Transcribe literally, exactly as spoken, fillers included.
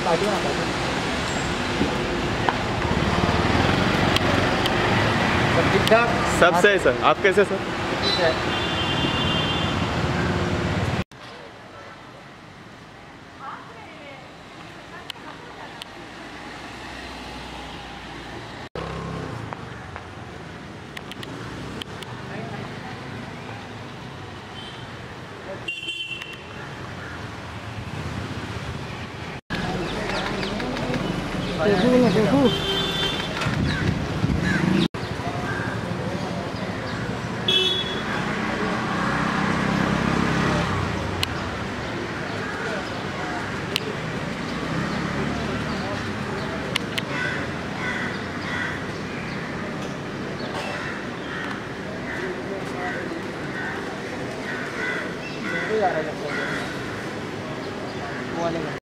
Party में party सब ठीक ठाक। सब सही सर, आप कैसे सर? ठीक है। देखो ना देखो आ रहा है वो वाले